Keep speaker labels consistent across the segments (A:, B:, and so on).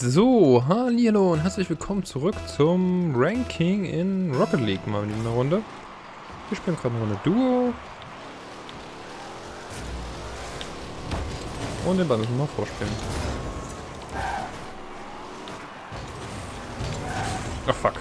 A: So, hallo und herzlich willkommen zurück zum Ranking in Rocket League. Mal eine Runde. Wir spielen gerade eine Runde Duo. Und den Ball müssen wir mal vorspielen. Ach fuck.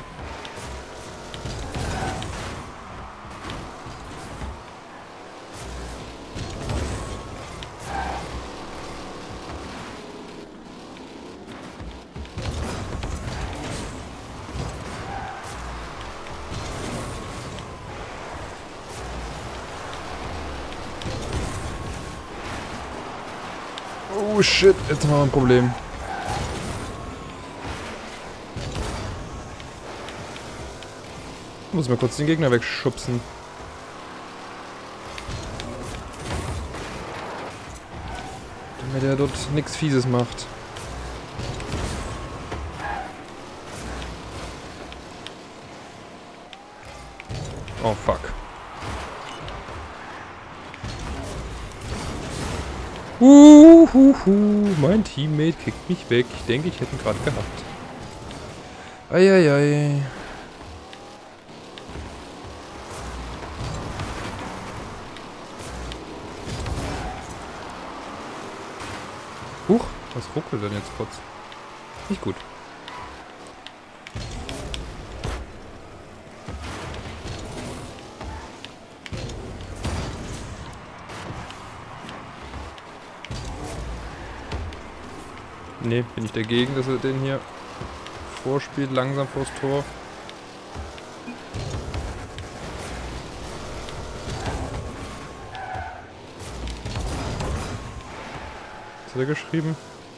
A: Oh shit, jetzt haben wir ein Problem. Ich muss mal kurz den Gegner wegschubsen. Damit er dort nichts Fieses macht. Oh fuck. Mein Teammate kickt mich weg. Ich denke, ich hätte ihn gerade gehabt. Eieiei. Huch, was ruckelt denn jetzt kurz? Nicht gut. Ne, bin ich dagegen, dass er den hier vorspielt, langsam vors Tor. Was hat er geschrieben?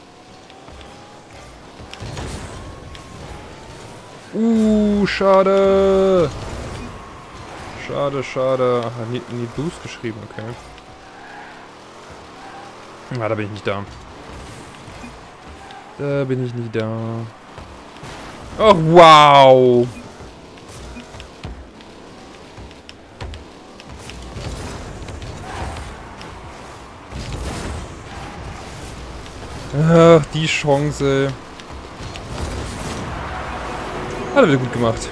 A: Schade! Schade, schade. Ach, nie Boost geschrieben, okay. Ah, da bin ich nicht da. Da bin ich nicht da. Oh, wow! Ach, die Chance. Hat er wieder gut gemacht.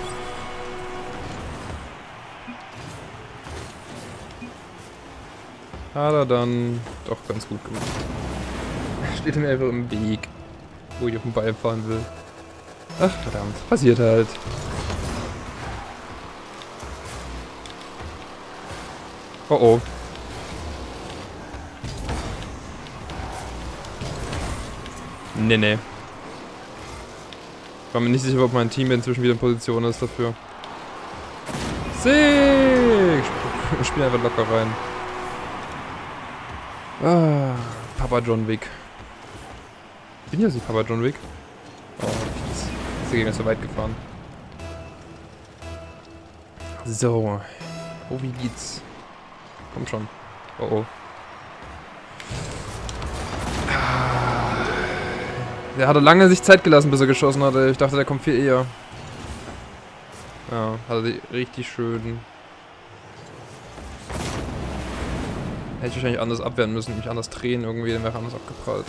A: Hat er dann doch ganz gut gemacht. Steht mir einfach im Weg, wo ich auf den Ball fahren will. Ach, verdammt. Passiert halt. Oh oh. Nee. Ich war mir nicht sicher, ob mein Team inzwischen wieder in Position ist dafür. Sieg! Ich spiele einfach locker rein. Ah, Papa John Wick. Bin ja nicht Papa John Wick. Oh, ist der Gegner so weit gefahren. So. Oh, wie geht's? Kommt schon. Oh oh. Der hatte lange sich Zeit gelassen, bis er geschossen hatte. Ich dachte, der kommt viel eher. Ja, hatte die richtig schön. Hätte ich wahrscheinlich anders abwehren müssen, mich anders drehen irgendwie, dann wäre anders abgeprallt.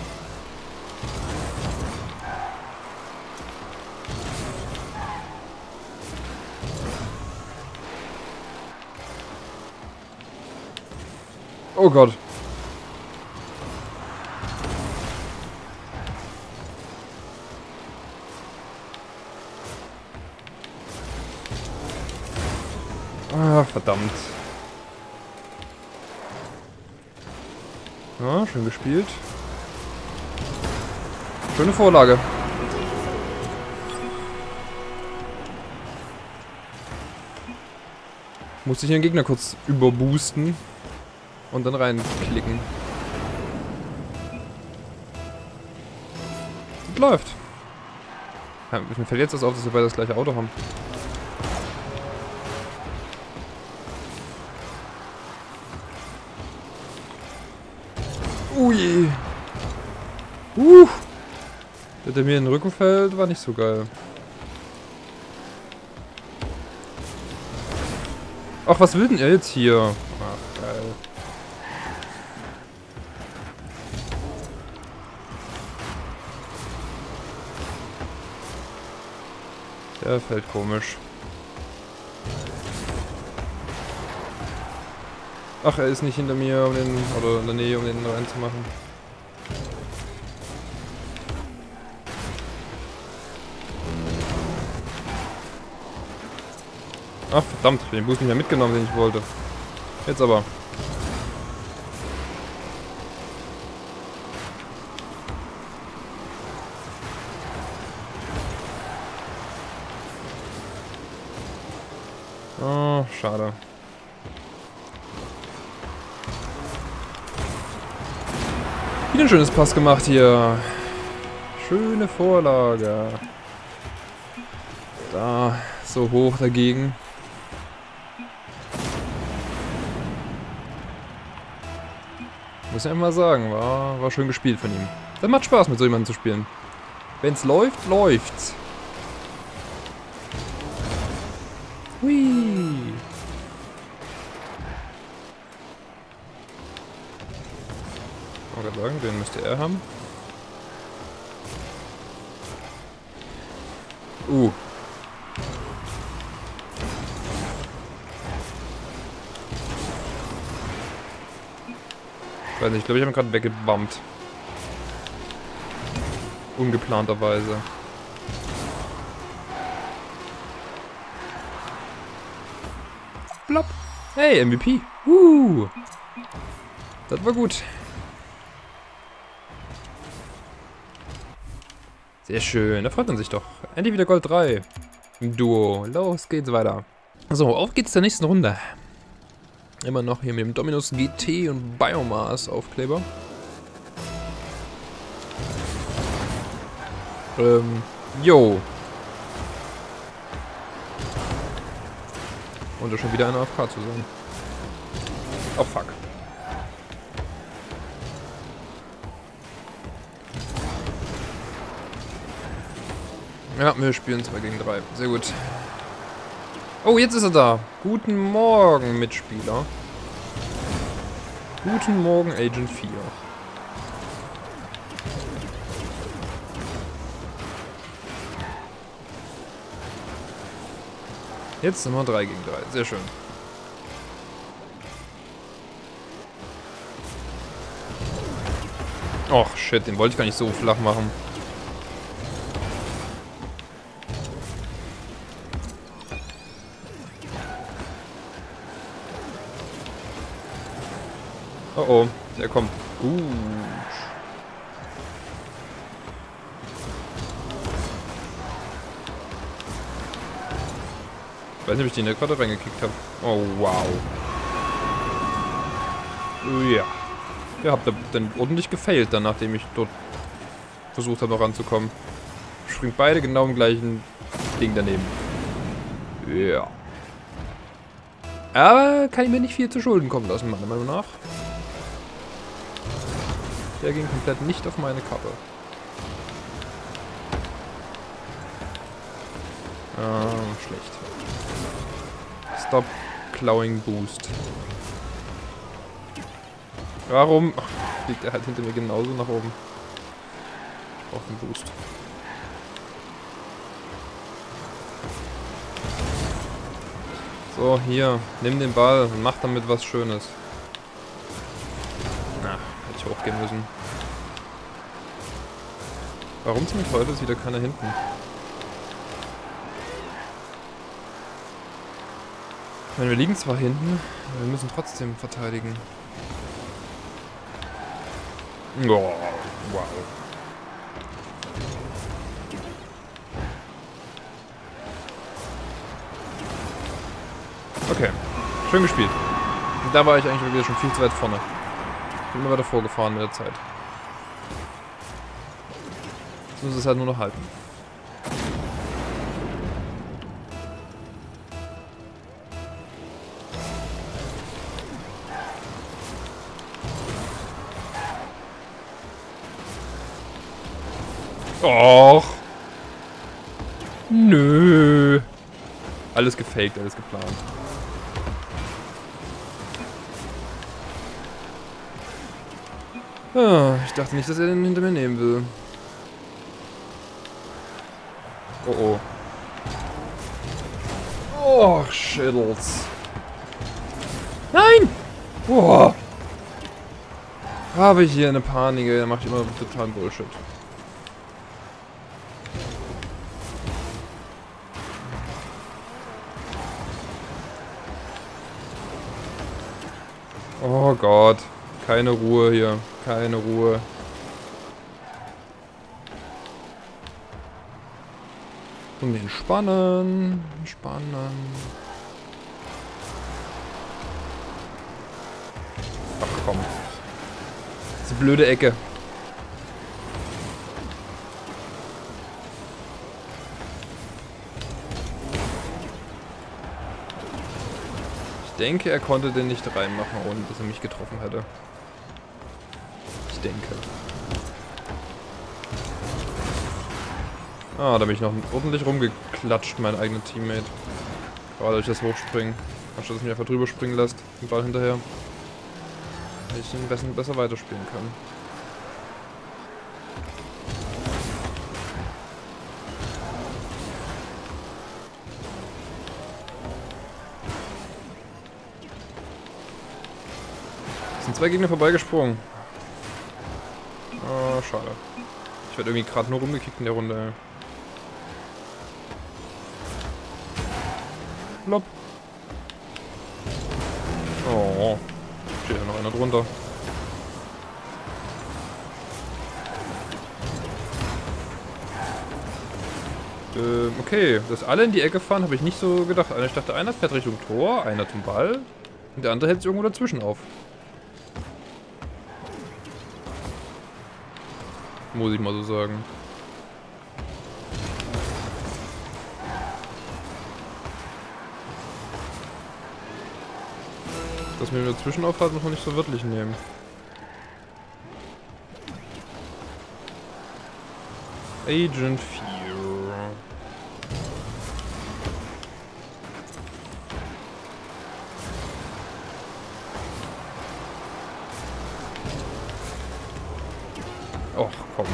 A: Oh Gott. Ah, verdammt. Ja, schön gespielt. Schöne Vorlage. Musste ich den Gegner kurz überboosten und dann reinklicken. Und läuft. Ja, mir fällt jetzt das auf, dass wir beide das gleiche Auto haben. Ui. Der mir in den Rücken fällt, war nicht so geil. Ach, was will denn er jetzt hier? Ach, geil. Der fällt komisch. Ach, er ist nicht hinter mir, um den, oder in der Nähe, um den reinzumachen. Ach, verdammt, ich hab den Boost nicht mehr mitgenommen, den ich wollte. Jetzt aber. Oh, schade. Wieder ein schönes Pass gemacht hier. Schöne Vorlage. Da, so hoch dagegen. Muss ich einfach mal sagen, war schön gespielt von ihm. Das macht Spaß, mit so jemandem zu spielen. Wenn's läuft, läuft's. Hui. Ich wollte gerade sagen, den müsste er haben. Ich weiß nicht, ich glaube, ich habe ihn gerade weggebombt. Ungeplanterweise. Plopp. Hey, MVP. Das war gut. Sehr schön, da freut man sich doch. Endlich wieder Gold 3. Im Duo. Los geht's weiter. So, auf geht's zur nächsten Runde. Immer noch hier mit dem Dominus GT und Biomass Aufkleber. Jo. Und da schon wieder eine AFK zu sein. Oh fuck. Ja, wir spielen 2 gegen 3. Sehr gut. Oh, jetzt ist er da. Guten Morgen, Mitspieler. Guten Morgen, Agent 4. Jetzt sind wir 3 gegen 3. Sehr schön. Och, shit, den wollte ich gar nicht so flach machen. Oh oh, der kommt. Ich weiß nicht, ob ich den gerade reingekickt habe. Oh, wow. Ja. Ihr habt dann ordentlich gefailt, dann, nachdem ich dort versucht habe, noch ranzukommen. Springt beide genau im gleichen Ding daneben. Ja. Aber kann ich mir nicht viel zu Schulden kommen lassen, meiner Meinung nach. Der ging komplett nicht auf meine Kappe. Schlecht. Stop Clawing Boost. Warum fliegt er halt hinter mir genauso nach oben? Ich brauche einen Boost. So, hier. Nimm den Ball und mach damit was Schönes. Na, hätte ich hochgehen müssen. Warum zum Teufel ist wieder keiner hinten? Ich meine, wir liegen zwar hinten, aber wir müssen trotzdem verteidigen. Oh, wow. Okay, schön gespielt. Und da war ich eigentlich wieder schon viel zu weit vorne. Ich bin immer weiter vorgefahren mit der Zeit. Jetzt muss es halt nur noch halten. Och. Nö. Alles gefaked, alles geplant. Ah, ich dachte nicht, dass er den hinter mir nehmen will. Oh oh. Oh, Shittles. Nein! Boah. Habe ich hier eine Panik, der macht immer total Bullshit. Oh Gott. Keine Ruhe hier. Keine Ruhe. Und entspannen. Entspannen. Ach komm. Diese blöde Ecke. Ich denke, er konnte den nicht reinmachen, ohne dass er mich getroffen hätte. Ich denke. Ah, da bin ich noch ordentlich rumgeklatscht, mein eigener Teammate. Gerade durch das Hochspringen. Anstatt dass mich einfach drüber springen lässt, den Ball hinterher. Damit ich den besser weiterspielen kann. Es sind 2 Gegner vorbeigesprungen. Oh, schade. Ich werde irgendwie gerade nur rumgekickt in der Runde. Blopp. Oh. Steht ja noch einer drunter. Okay. Dass alle in die Ecke fahren, habe ich nicht so gedacht. Ich dachte, einer fährt Richtung Tor, einer zum Ball. Und der andere hält sich irgendwo dazwischen auf. Muss ich mal so sagen. Dass wir dazwischen aufhat, muss man nicht so wörtlich nehmen. Agent 4. Och, komm.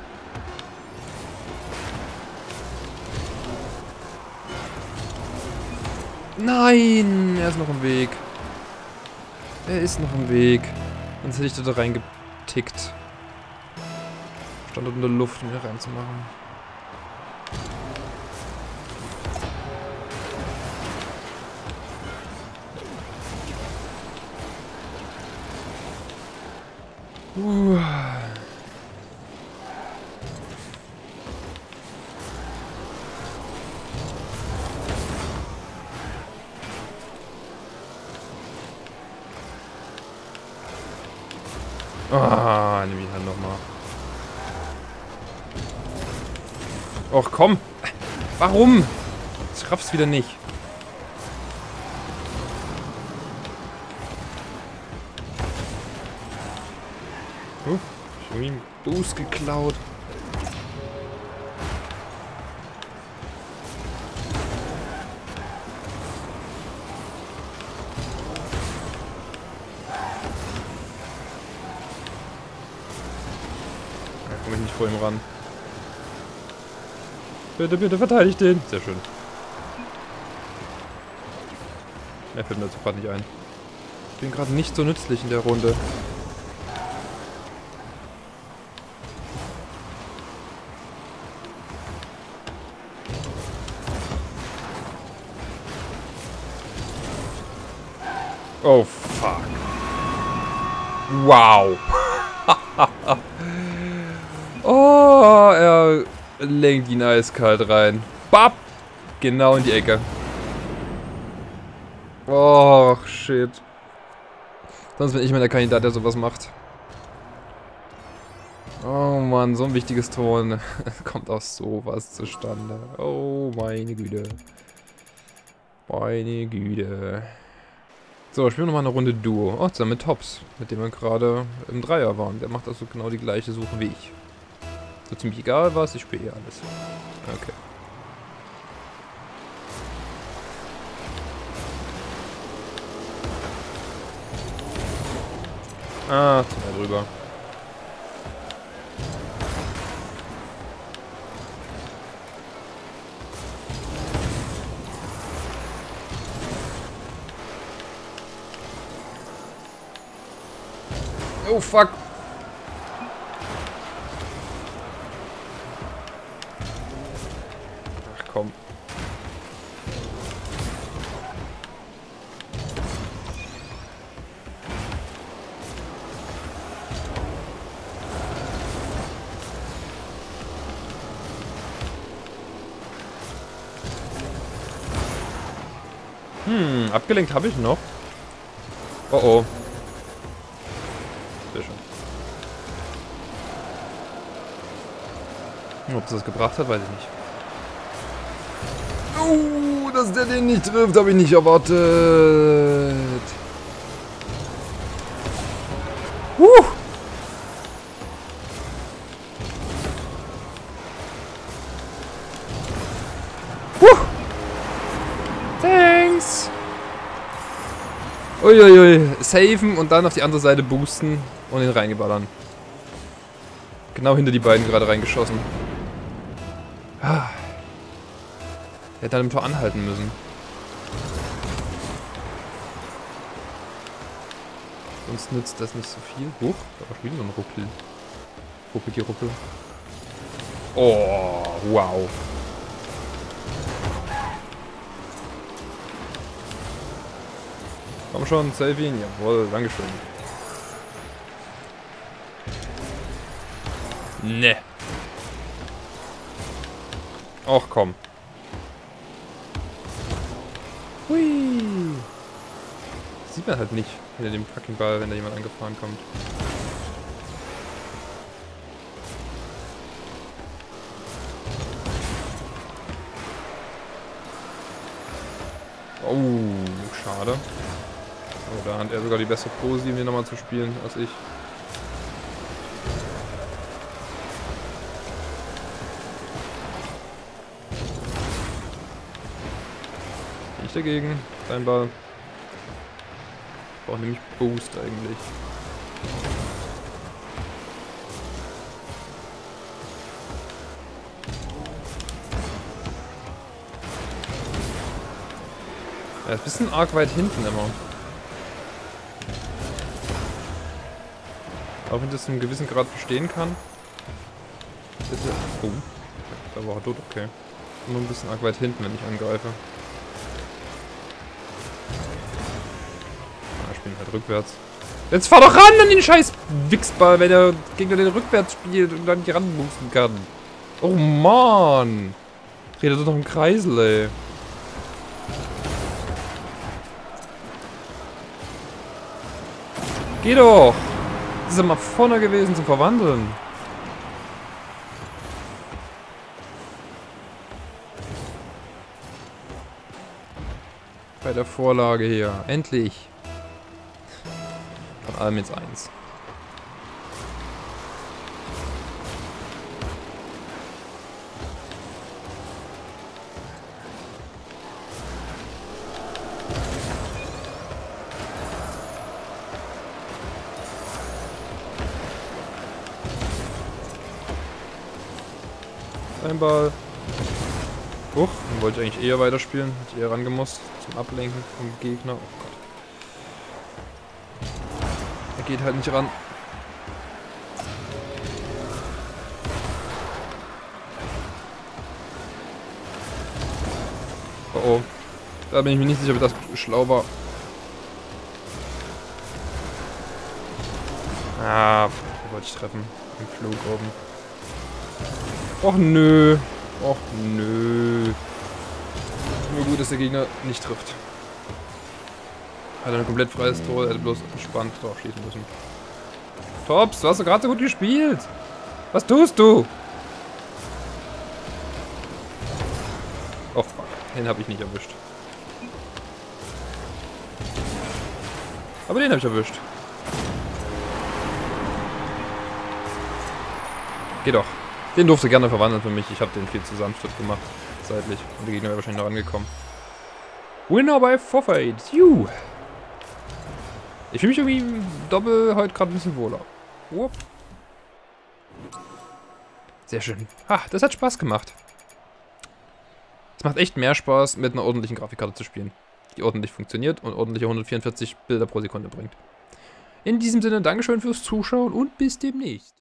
A: Nein, er ist noch im Weg. Er ist noch im Weg. Sonst hätte ich da reingetickt. Stand in der Luft, um hier reinzumachen. Ah, nehme ich halt nochmal. Och, komm! Warum? Ich raff's wieder nicht. Ich hab irgendwie einen Boost geklaut. Da komme ich nicht vor ihm ran. Bitte, bitte verteidigt den. Sehr schön. Er fällt mir dazu gerade nicht ein. Ich bin gerade nicht so nützlich in der Runde. Oh, fuck. Wow. Oh, er lenkt ihn eiskalt rein. Bap! Genau in die Ecke. Oh, shit. Sonst bin ich mal der Kandidat, der sowas macht. Oh Mann, so ein wichtiges Tor. Kommt aus sowas zustande. Oh, meine Güte. Meine Güte. So, spielen wir nochmal eine Runde Duo. Oh, zusammen mit Tops, mit dem wir gerade im Dreier waren. Der macht also genau die gleiche Suche wie ich. So ziemlich egal was, ich spiele eh alles. Okay. Ah, zu weit drüber. Oh, fuck. Ach, komm. Abgelenkt habe ich noch. Oh oh. Sehr schön. Ob es das gebracht hat, weiß ich nicht. Oh, dass der den nicht trifft, habe ich nicht erwartet. Thanks. Uiuiui. Saven und dann auf die andere Seite boosten und ihn reingeballern. Genau hinter die beiden gerade reingeschossen. Ah. Er hätte dann im Tor anhalten müssen. Sonst nützt das nicht so viel. Huch, da war schon wieder so ein Ruppel. Ruppel, Ruppel. Oh, wow. Komm schon, save ihn. Jawohl, dankeschön. Ne. Och, komm. Hui. Sieht man halt nicht hinter dem fucking Ball, wenn da jemand angefahren kommt. Oh, schade. Oh, da hat er sogar die bessere Pose, um den nochmal zu spielen, als ich. Nicht dagegen. Dein Ball. Braucht nämlich Boost eigentlich. Er ist ein bisschen arg weit hinten immer. Auch wenn ich das zu einem gewissen Grad verstehen kann. Oh, da war er tot, okay. Nur ein bisschen arg weit hinten, wenn ich angreife. Ah, ich spiele halt rückwärts. Jetzt fahr doch ran an den scheiß Wichsball, wenn der Gegner den rückwärts spielt und dann nicht ranboosten kann. Oh Mann! Dreht er so noch im Kreisel, ey. Geh doch! Das ist ja mal vorne gewesen zum Verwandeln. Bei der Vorlage hier. Endlich. Von allem jetzt 1. Ein Ball. Huch, dann wollte ich eigentlich eher weiterspielen. Hätte eher rangemusst zum Ablenken vom Gegner. Oh Gott. Er geht halt nicht ran. Oh oh. Da bin ich mir nicht sicher, ob das schlau war. Ah, den wollte ich treffen. Im Flug oben. Och nö. Och nö. Nur gut, dass der Gegner nicht trifft. Hat er ein komplett freies Tor, er hätte bloß entspannt drauf schießen müssen. Tops, du hast doch gerade so gut gespielt. Was tust du? Oh fuck, den habe ich nicht erwischt. Aber den habe ich erwischt. Geh doch. Den durfte gerne verwandeln für mich. Ich habe den viel zu sanft gemacht. Seitlich. Und der Gegner wäre wahrscheinlich noch angekommen. Winner by Forfeit. Juhu. Ich fühle mich irgendwie im Doppel heute gerade ein bisschen wohler. Whoop. Sehr schön. Ha, das hat Spaß gemacht. Es macht echt mehr Spaß, mit einer ordentlichen Grafikkarte zu spielen. Die ordentlich funktioniert und ordentliche 144 Bilder pro Sekunde bringt. In diesem Sinne, Dankeschön fürs Zuschauen und bis demnächst.